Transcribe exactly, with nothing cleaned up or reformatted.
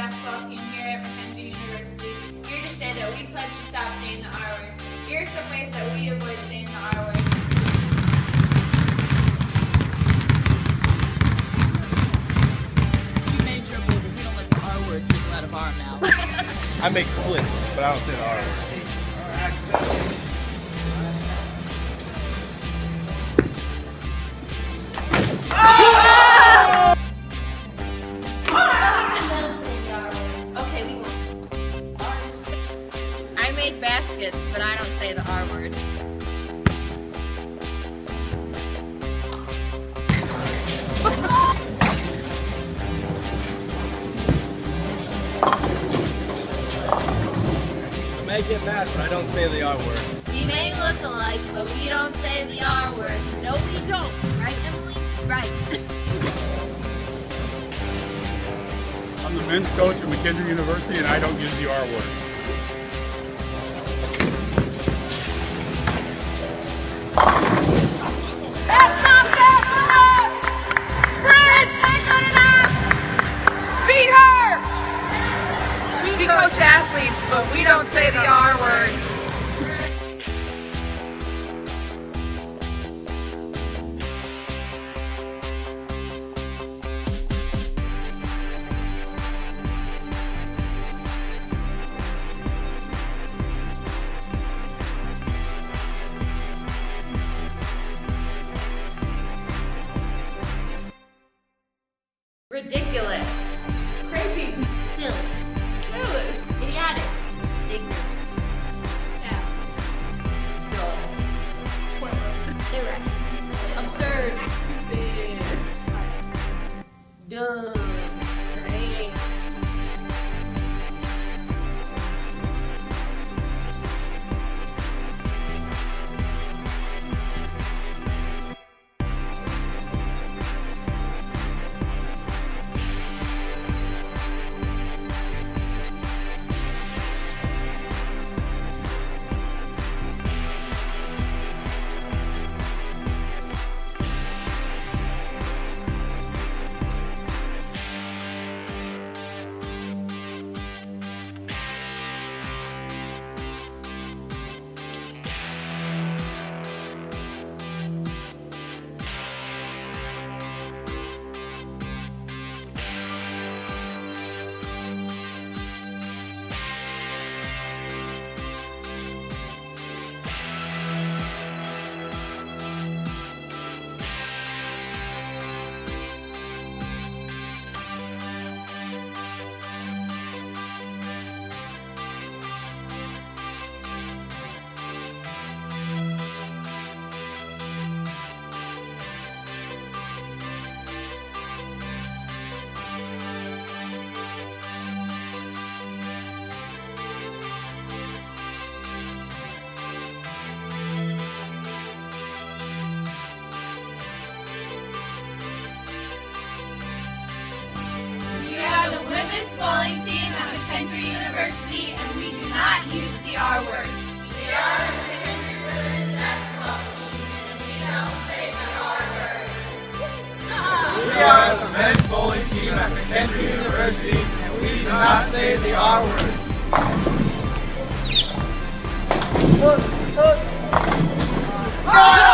basketball team here at McKendree University, here to say that we pledge to stop saying the R word. Here are some ways that we avoid saying the R word. You may dribble, but we don't let the R word dribble out of our mouths. I make splits, but I don't say the R word. I make baskets, but I don't say the R word. I may get mad, but I don't say the R word. We may look alike, but we don't say the R word. No, we don't. Right, Emily? Right. I'm the men's coach at McKendree University, and I don't use the R word. That's not fast enough! Sprint! Not good enough! Beat her! We coach athletes, but we don't say the R word. Ridiculous. Crazy. Silly. Careless. Idiotic. Ignorant. Yeah. Dull. Pointless. Irrational. Absurd. Dumb. Great. Bowling team at McKendree University, and we do not use the R word. We are the McKendree women's basketball team, and we don't say the R word. We are the men's bowling team at McKendree University, and we do not say the R word. Look, look.